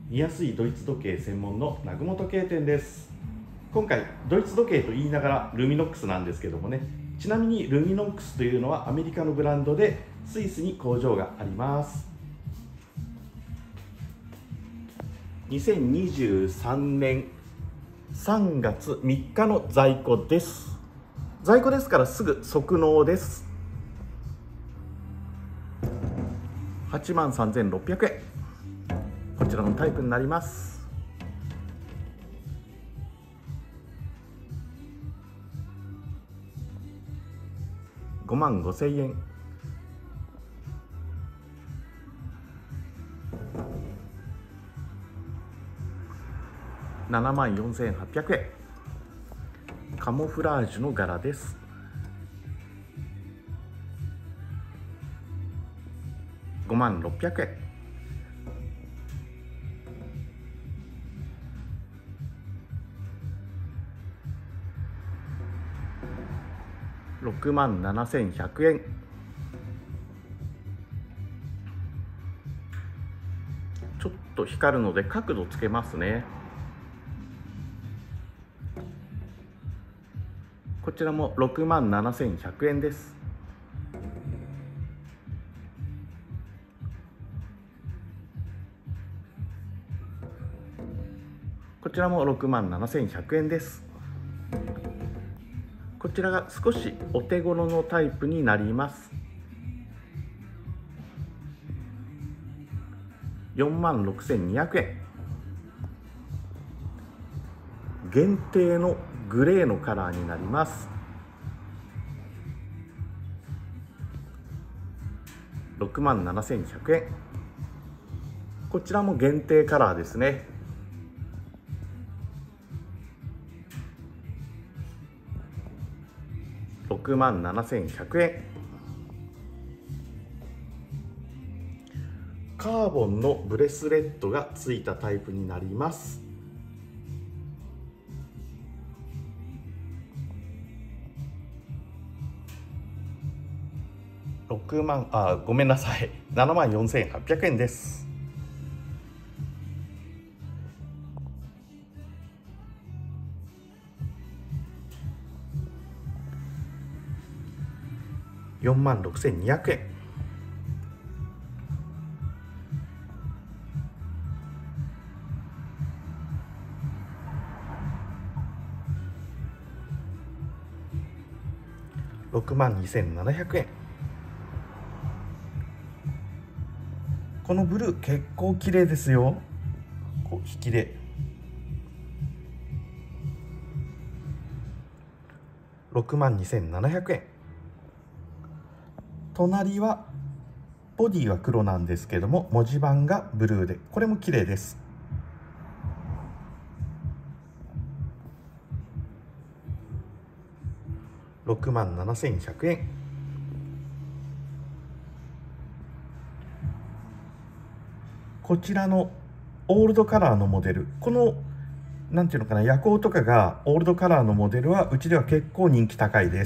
見やすいドイツ時計専門の南雲時計店です。今回ドイツ時計と言いながらルミノックスなんですけどもね、ちなみにルミノックスというのはアメリカのブランドでスイスに工場があります。2023年3月3日の在庫です。在庫ですからすぐ即納です。83,600円、こちらのタイプになります。55,000円。74,800円。カモフラージュの柄です。56,000円。67,100円。ちょっと光るので角度つけますね。こちらも67,100円です。こちらも67,100円です。こちらが少しお手頃のタイプになります。46,200円。限定のグレーのカラーになります。67,100円。こちらも限定カラーですね。67,100円。カーボンのブレスレットがついたタイプになります。ごめんなさい、74,800円です。46,200円。62,700円。このブルー結構綺麗ですよ。こう引きで62,700円。隣はボディは黒なんですけども文字盤がブルーで、これも綺麗です。67,100円。こちらのオールドカラーのモデル、このなんていうのかな、夜光とかがオールドカラーのモデルはうちでは結構人気高いです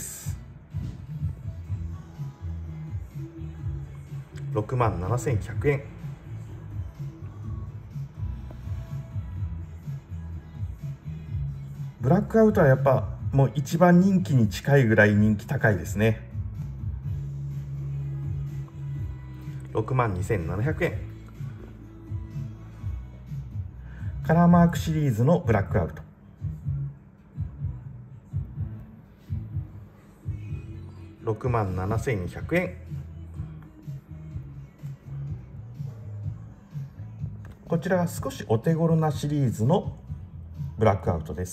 。67,100円。ブラックアウトはやっぱもう一番人気に近いぐらい人気高いですね。62,700円。カラーマークシリーズのブラックアウト。67,100円。こちらが少しお手頃なシリーズのブラックアウトです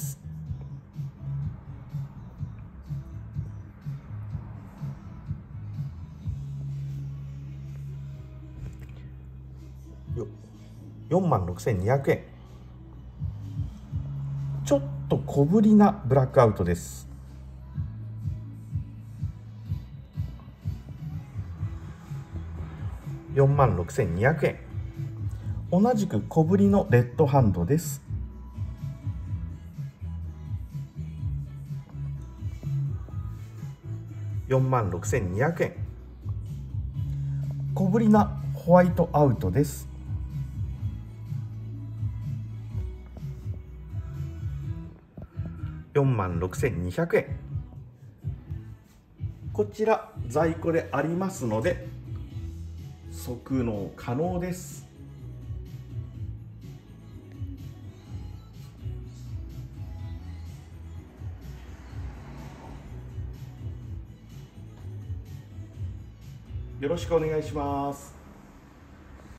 。46,200円。ちょっと小ぶりなブラックアウトです。46,200円。同じく小ぶりのレッドハンドです。46,200円。小ぶりなホワイトアウトです。 46,200円。こちら在庫でありますので即納可能です。よろしくお願いします。